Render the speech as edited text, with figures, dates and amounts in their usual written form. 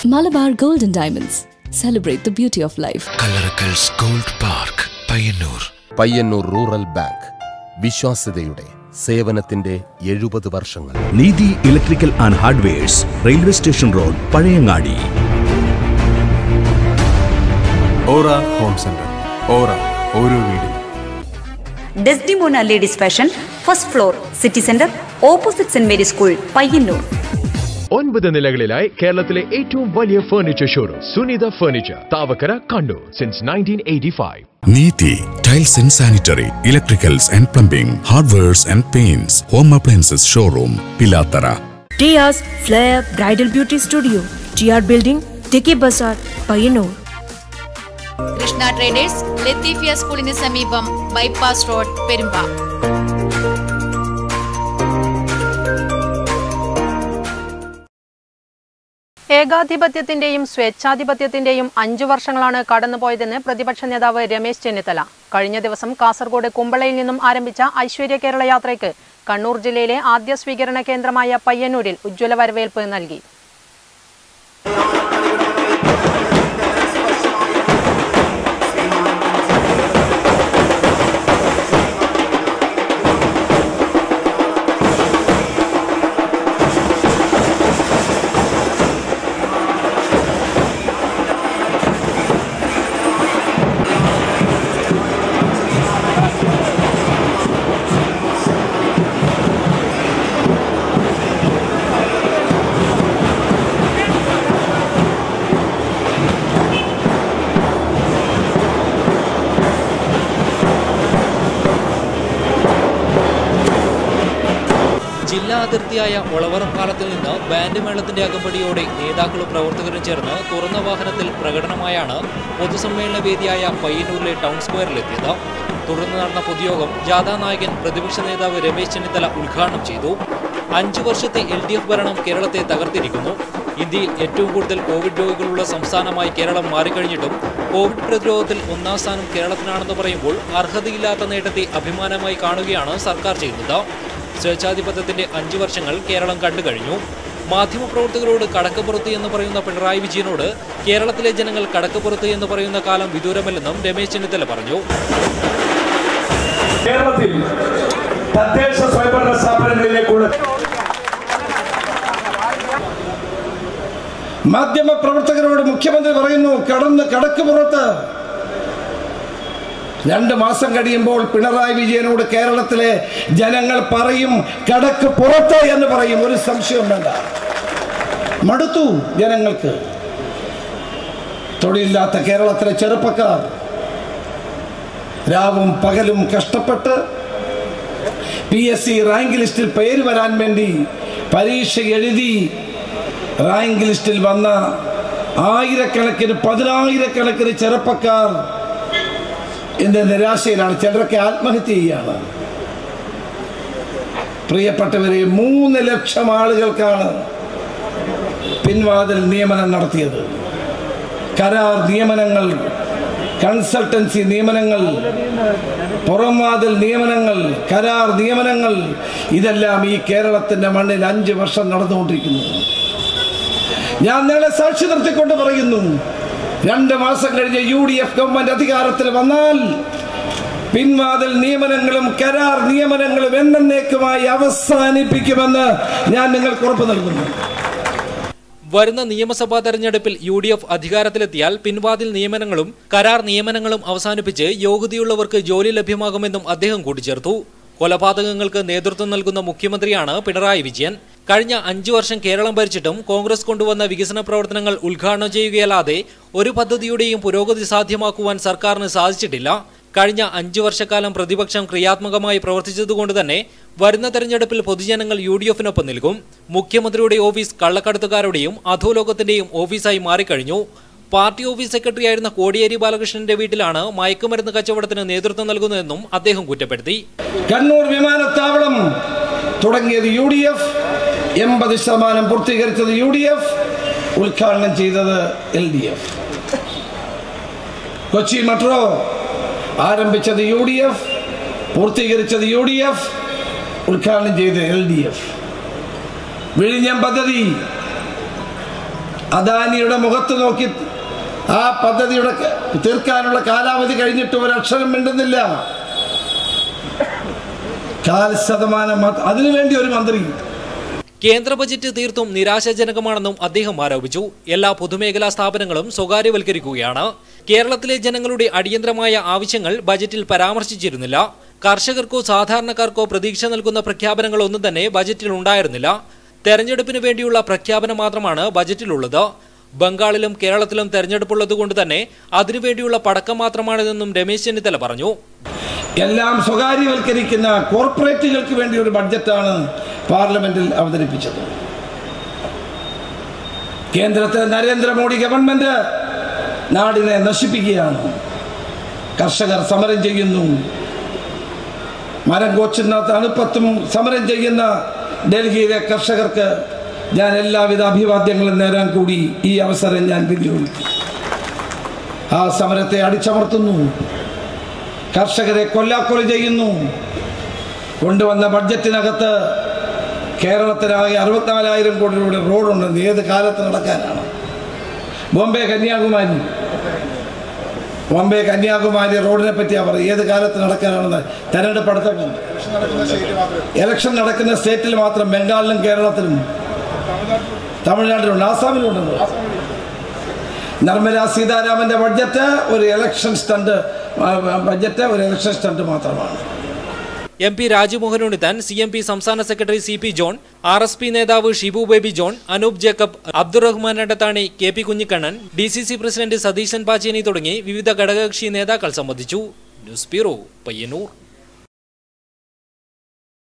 Malabar Gold and Diamonds. Celebrate the beauty of life. Kalarakal's Gold Park, Payyanur. Payyanur Rural Bank. വിശ്വാസ്യതയുടെ സേവനത്തിന്റെ 70 വർഷങ്ങൾ. Neethi electrical and hardwares, railway station road, Pazhayangadi. Ora home centre. Ora ഓരോ വീടും. Desdemona ladies fashion, first floor, city centre, opposite Saint Mary school, Payyanur. 9 നിലകളിലായി കേരളത്തിലെ ഏറ്റവും വലിയ furniture showroom Sunitha furniture, Thavakkara, Kannur since 1985. Neethi tiles and sanitary, electricals and plumbing, hardwares and paints, home appliances showroom, Pilathara. Tia's flair bridal beauty studio, TR building, Tikki Bazar, Payyanur. Krishna traders, Latheefia സ്കൂളിന് സമീപം, bypass road, Perumba. ഏകാധിപത്യത്തിന്റെയും സ്വേച്ഛാധിപത്യത്തിന്റെയും 5 വർഷങ്ങളാണ് കടന്നുപോയതെന്ന് പ്രതിപക്ഷ നേതാവ് രമേശ് ചെന്നിത്തല. കഴിഞ്ഞ ദിവസം കാസർഗോഡ് കുമ്പളയിൽ നിന്നും ആരംഭിച്ച ഐശ്വര്യ കേരള യാത്രയ്ക്ക് കണ്ണൂർ ജില്ലയിലെ ആദ്യ സ്വീകരണ കേന്ദ്രമായ പയ്യന്നൂരിൽ ഉജ്ജ്വല വരവേൽപ്പ് നൽകി. ജില്ലാ അതിർത്തിയായ ഒളവറം പാലത്തിൽ നിന്ന് ബാൻഡ് മേളത്തിന്റെ അകമ്പടിയോടെ നേതാക്കളും പ്രവർത്തകരും ചേർന്ന് തുറന്ന വാഹനത്തിൽ പ്രകടനമായാണ് പൊതുസമ്മേളന വേദിയായ പയ്യന്നൂരിലെ ടൗൺ സ്ക്വയറിലെത്തിയത്. തുടർന്ന് നടന്ന പൊതുയോഗം ജാഥാ നായകൻ പ്രതിപക്ഷ നേതാവ് രമേശ് ചെന്നിത്തല ഉദ്ഘാടനം ചെയ്തു. 5 വർഷത്തെ LDF ഭരണം കേരളത്തെ തകർത്തിരിക്കുന്നു. ഇന്ത്യയിൽ ഏറ്റവും കൂടുതൽ കോവിഡ് രോഗികളുള്ള സംസ്ഥാനമായി കേരളം മാറിക്കഴിഞ്ഞിട്ടും കോവിഡ് പ്രതിരോധത്തിൽ 1ാം സ്ഥാനം കേരളത്തിനാണെന്ന് പറയുമ്പോൾ അർഹതയില്ലാത്ത നേട്ടത്തെ അഭിമാനമായി കാണുകയാണ് സർക്കാർ ചെയ്യുന്നത്. സ്വേച്ഛാധിപത്യത്തിന്റെ 5 വർഷങ്ങൾ കേരളം കണ്ടുകഴിഞ്ഞു. മാധ്യമപ്രവർത്തകരോട് കടക്കപ്പുറത്ത് എന്ന് പറയുന്ന പിണറായി വിജയനോട് കേരളത്തിലെ ജനങ്ങൾ കടക്കപ്പുറത്ത് എന്ന് പറയുന്ന കാലം വിദൂരമല്ലെന്നും രമേശ് ചെന്നിത്തല പറഞ്ഞു. കേരളത്തിൽ തദ്ദേശ സ്വയംഭരണ സ്ഥാപനങ്ങളിലേക്കുള്ള മാധ്യമപ്രവർത്തകരോട് മുഖ്യമന്ത്രി പറയുന്നു കടക്കുപുറത്ത്. 2 മാസം കഴിയുമ്പോൾ പിണറായി വിജയനോട് കേരളത്തിലെ ജനങ്ങൾ പറയും കടക്ക് പുറത്ത് എന്ന് പറയും. ഒരു സംശയവും വേണ്ട. മടുത്തു ജനങ്ങൾക്ക്. തൊഴിലില്ലാത്ത കേരളത്തിലെ ചെറുപ്പക്കാർ രാവും പകലും കഷ്ടപ്പെട്ട് PSC റാങ്ക് ലിസ്റ്റിൽ പേര് വരാൻ വേണ്ടി പരീക്ഷ എഴുതി റാങ്ക് ലിസ്റ്റിൽ വന്ന 1000-കണക്കിന് ചെറുപ്പക്കാർ ഇന്ന് നിരാശയിലാണ്. ചിലരൊക്കെ ആത്മഹത്യ ചെയ്യുകയാണ്. പ്രിയപ്പെട്ടവരെ, 3 ലക്ഷം ആളുകൾക്കാണ് പിൻവാതിൽ നിയമനം നടത്തിയത്. കരാർ നിയമനങ്ങൾ, കൺസൾട്ടൻസി നിയമനങ്ങൾ, പുറംവാതിൽ നിയമനങ്ങൾ, കരാർ നിയമനങ്ങൾ, ഇതെല്ലാം ഈ കേരളത്തിന്റെ മണ്ണിൽ 5 വർഷം നടന്നുകൊണ്ടിരിക്കുന്നു. ഞാൻ നിങ്ങളെ സാക്ഷി നിർത്തിക്കൊണ്ട് പറയുന്നു, 2 മാസം കഴിഞ്ഞ് UDF ഗവൺമെന്റ് അധികാരത്തിൽ വന്നാൽ പിൻവാതിൽ നിയമനങ്ങളും കരാർ നിയമനങ്ങളും എന്നേക്കുമായി അവസാനിപ്പിക്കുമെന്ന് ഞാൻ നിങ്ങൾക്ക് ഉറപ്പ് നൽകുന്നു. വരുന്ന നിയമസഭാ തെരഞ്ഞെടുപ്പിൽ UDF അധികാരത്തിലെത്തിയാൽ പിൻവാതിൽ നിയമനങ്ങളും കരാർ നിയമനങ്ങളും അവസാനിപ്പിച്ച് യോഗ്യതയുള്ളവർക്ക് ജോലി ലഭ്യമാകുമെന്നും അദ്ദേഹം കൂട്ടിച്ചേർത്തു. കൊലപാതകങ്ങൾക്ക് നേതൃത്വം നൽകുന്ന മുഖ്യമന്ത്രിയാണ് പിണറായി വിജയൻ. കഴിഞ്ഞ 5 വർഷം കേരളം ഭരിച്ചിട്ടും കോൺഗ്രസ് കൊണ്ടുവന്ന വികസന പ്രവർത്തനങ്ങൾ ഉദ്ഘാടനം ചെയ്യുകയല്ലാതെ ഒരു പദ്ധതിയുടെയും പുരോഗതി സാധ്യമാക്കുവാൻ സർക്കാരിന് സാധിച്ചിട്ടില്ല. കഴിഞ്ഞ 5 വർഷക്കാലം പ്രതിപക്ഷം ക്രിയാത്മകമായി പ്രവർത്തിച്ചതുകൊണ്ട് തന്നെ വരുന്ന തെരഞ്ഞെടുപ്പിൽ പൊതുജനങ്ങൾ UDFനൊപ്പം നിൽക്കും. മുഖ്യമന്ത്രിയുടെ ഓഫീസ് കള്ളക്കടത്തുകാരുടെയും അധോലോകത്തിന്റെയും ഓഫീസായി മാറിക്കഴിഞ്ഞു. പാർട്ടി ഓഫീസ് സെക്രട്ടറിയായിരുന്ന കോടിയേരി ബാലകൃഷ്ണന്റെ വീട്ടിലാണ് മയക്കുമരുന്ന് കച്ചവടത്തിന് നേതൃത്വം നൽകുന്നതെന്നും അദ്ദേഹം കുറ്റപ്പെടുത്തി. കണ്ണൂർ വിമാനത്താവളം തുടങ്ങിയത് UDF, 80% പൂർത്തീകരിച്ചത് UDF, ഉദ്ഘാടനം ചെയ്തത് LDF. കൊച്ചി മെട്രോ ആരംഭിച്ചത് UDF, പൂർത്തീകരിച്ചത് UDF, ഉദ്ഘാടനം ചെയ്ത് LDF. വിഴിഞ്ഞം പദ്ധതി അദാനിയുടെ മുഖത്ത് നോക്കി ആ പദ്ധതിയുടെ തീർക്കാനുള്ള കാലാവധി കഴിഞ്ഞിട്ട് ഒരു അക്ഷരം മിണ്ടുന്നില്ല. 4% അതിനുവേണ്ടി ഒരു മന്ത്രി. കേന്ദ്ര ബജറ്റ് തീർത്തും നിരാശാജനകമാണെന്നും അദ്ദേഹം ആരോപിച്ചു. എല്ലാ പൊതുമേഖലാ സ്ഥാപനങ്ങളും സ്വകാര്യവൽക്കരിക്കുകയാണ്. കേരളത്തിലെ ജനങ്ങളുടെ അടിയന്തരമായ ആവശ്യങ്ങൾ ബജറ്റിൽ പരാമർശിച്ചിരുന്നില്ല. കർഷകർക്കോ സാധാരണക്കാർക്കോ പ്രതീക്ഷ നൽകുന്ന പ്രഖ്യാപനങ്ങളൊന്നും തന്നെ ബജറ്റിൽ ഉണ്ടായിരുന്നില്ല. തെരഞ്ഞെടുപ്പിന് വേണ്ടിയുള്ള പ്രഖ്യാപനം മാത്രമാണ് ബജറ്റിലുള്ളത്. ബംഗാളിലും കേരളത്തിലും തെരഞ്ഞെടുപ്പുള്ളതുകൊണ്ട് തന്നെ അതിനുവേണ്ടിയുള്ള പടക്കം മാത്രമാണിതെന്നും രമേശ് ചെന്നിത്തല പറഞ്ഞു. എല്ലാം സ്വകാര്യവൽക്കരിക്കുന്ന കോർപ്പറേറ്റുകൾക്ക് വേണ്ടി ഒരു ബഡ്ജറ്റാണ് പാർലമെന്റിൽ അവതരിപ്പിച്ചത്. കേന്ദ്രത്തിലെ നരേന്ദ്രമോദി ഗവൺമെന്റ് നാടിനെ നശിപ്പിക്കുകയാണ്. കർഷകർ സമരം ചെയ്യുന്നു. മരം കോച്ചുന്ന തണുപ്പത്തും സമരം ചെയ്യുന്ന ഡൽഹിയിലെ കർഷകർക്ക് ഞാൻ എല്ലാവിധ അഭിവാദ്യങ്ങളും നേരാൻ കൂടി ഈ അവസരം ഞാൻ വിനിയോഗിക്കും. ആ സമരത്തെ അടിച്ചമർത്തുന്നു. കർഷകരെ കൊല്ലാക്കൊല ചെയ്യുന്നു. കൊണ്ടുവന്ന ബഡ്ജറ്റിനകത്ത് കേരളത്തിലാകെ 64,000 കോടി രൂപയുടെ റോഡുണ്ടെന്ന് ഏത് കാലത്ത് നടക്കാനാണ്? ബോംബെ കന്യാകുമാരി റോഡിനെ പറ്റിയാണ് പറയുക. ഏത് കാലത്ത് നടക്കാനാണെന്ന് തെരഞ്ഞെടുപ്പ് അടുത്തപ്പോൾ ഇലക്ഷൻ നടക്കുന്ന സ്റ്റേറ്റിൽ മാത്രം ബംഗാളിലും കേരളത്തിലും തമിഴ്നാട്ടിലുണ്ട്, ആസാമിലുണ്ടെന്ന്. നിർമ്മല സീതാരാമന്റെ ബഡ്ജറ്റ് ഒരു ഇലക്ഷൻ സ്റ്റണ്ട് മാത്രമാണ്. MP രാജ്മോഹൻ ഉണ്ണിത്താൻ, CMP സംസ്ഥാന സെക്രട്ടറി CP ജോൺ, RSP നേതാവ് Shibu Baby John, Anoop Jacob, Abdurahman Edathani, KP Kunhikannan, DCC president Satheesan Pacheni തുടങ്ങി വിവിധ ഘടകകക്ഷി നേതാക്കൾ സംബന്ധിച്ചു. News bureau, Payyanur.